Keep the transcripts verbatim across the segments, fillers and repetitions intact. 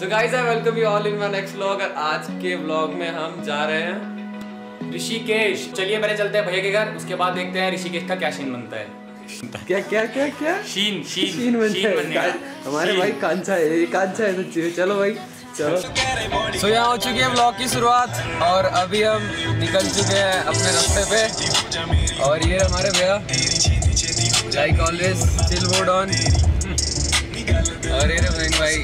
So guys, I welcome you all in my next vlog। और आज के vlog में हम जा रहे हैं ऋषिकेश। चलिए पहले चलते हैं भैया के घर, उसके बाद देखते हैं ऋषिकेश का क्या सीन बनता है। क्या क्या क्या क्या शीन शीन शीन बनता है हमारे भाई। कांचा है ये, कांचा है सच्ची में। चलो भाई चलो। सो यहाँ हो चुकी है व्लॉग की शुरुआत और अभी हम निकल चुके हैं अपने रास्ते पे। और ये हमारे भैया like always chill mode on. और ये रहे भाई।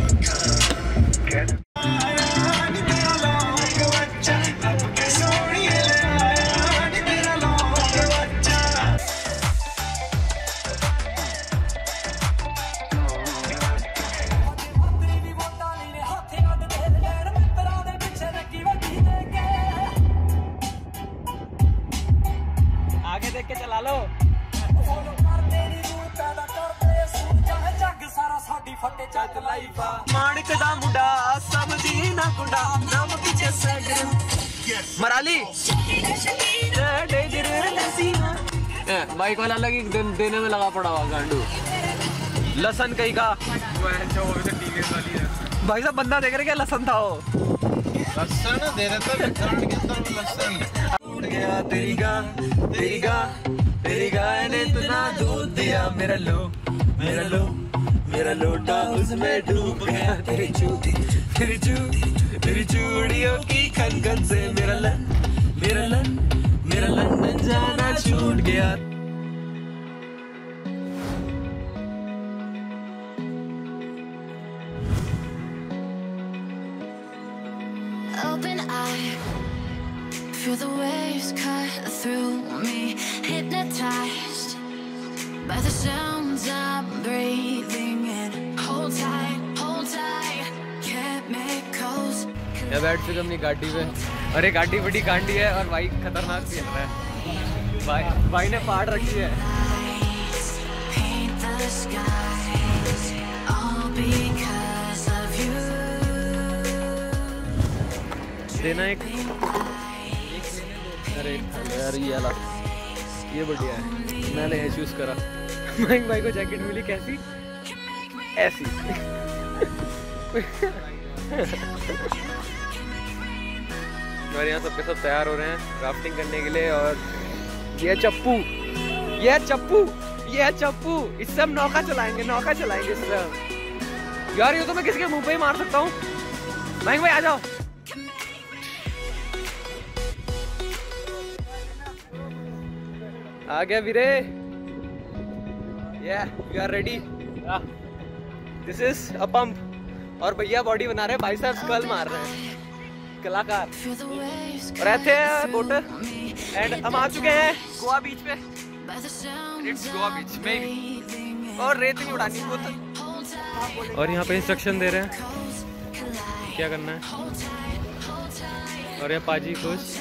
आगे देख के चला लो। माणिक दा मुंडा सब दी ना गुंडा नाम पीछे सगर मराली बाइक वाला लगी देने में लगा पड़ा हुआ गांडू। लसन कहीं का भाई साहब बंदा देख रहे क्या लसन था वो। लसन दे रहे थे के अंदर लसन टूट गया तेरी गां तेरी गां तेरी गाय ने इतना दूध दिया मेरा लो मेरा लो मेरा लोटा उसमें डूब गया तेरी चूड़ी तेरी चूड़ी तेरी चूड़ियों की खन खन से मेरा लन मेरा लन मेरा लंदन जाना छूट गया। Open eye, feel the waves cut through me, hypnotized by the sounds I'm breathing in. Hold tight, hold tight, chemicals. यहाँ बैठ चुके अपनी गाड़ी पे। अरे गाड़ी बड़ी गांडी है और भाई खतरनाक भी है। भाई भाई ने फाड़ रखी है। Paint the skies, all because of you. देना एक अरे यार ये वाला ये बढ़िया है। मैंने ये चूज करा। माइक भाई को जैकेट मिली कैसी ऐसी। और यहाँ सबके सब तैयार हो रहे हैं राफ्टिंग करने के लिए। और ये चप्पू ये चप्पू ये चप्पू इससे हम नौका चलाएंगे नौका चलाएंगे इससे हम। यार ये तो मैं किसी के मुंह पे ही मार सकता हूँ। माइक भाई आ जाओ। आ गया वीरे। Yeah, we are ready. This is a pump. और भैया बॉडी बना रहे हैं, भाई साहब स्कल मार रहे हैं, कलाकार। और ऐसे बोटर एंड हम आ चुके हैं गोवा बीच पे। It's गोवा बीच में और रेत नहीं उड़ानी बहुत। और यहाँ पे इंस्ट्रक्शन दे रहे हैं क्या करना है। और यहाँ पाजी खुश।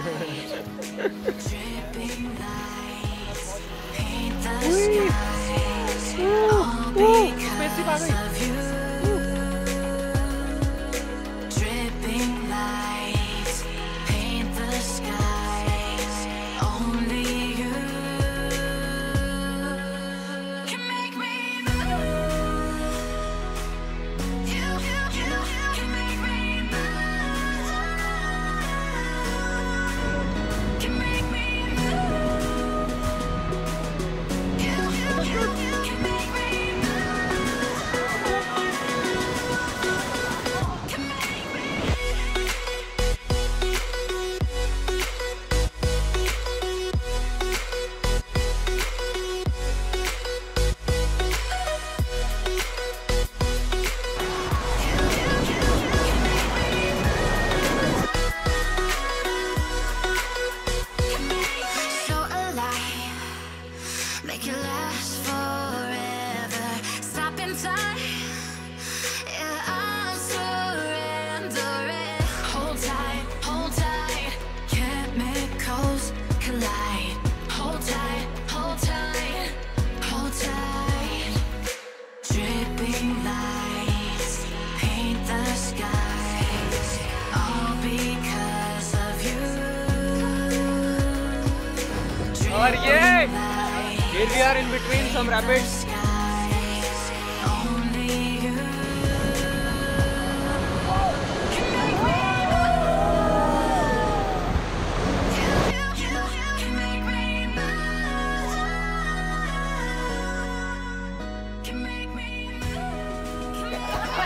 और ये here we are in between some rapids।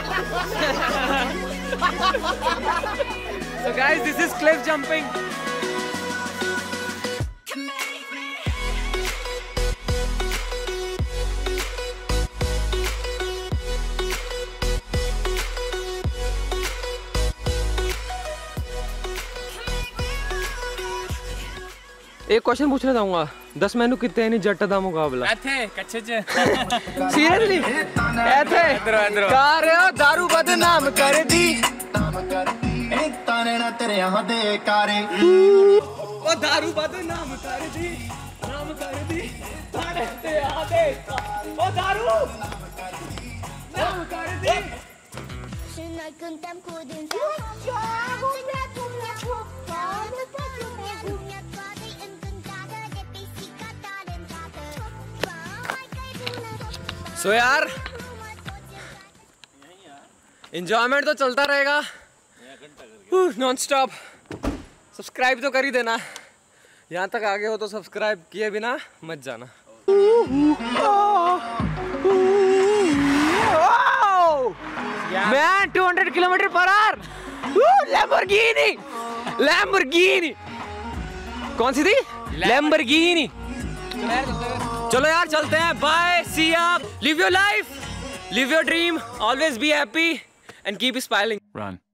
So guys, this is cliff jumping. एक क्वेश्चन पूछना चाहूंगा, दस मैनू कितने नहीं जट दा मुकाबला ऐथे कच्चे च सीरियसली ऐथे कार दारू बदनाम कर दी ताने ना तेरे यहाँ दे कारे ओ दारू बदनाम कर दी नाम कर दी ताने ते यहाँ दे ओ दारू नाम कर दी सो so यार एंजॉयमेंट तो चलता रहेगा नॉन स्टॉप। सब्सक्राइब तो कर ही देना, यहाँ तक आगे हो तो सब्सक्राइब किए बिना मत जाना। Man two hundred kilometre per hour Lamborghini Lamborghini कौन सी थी? लैम्बोर्गिनी। चलो यार चलते हैं, bye see ya, live your life, live your dream, always be happy and keep smiling. Run.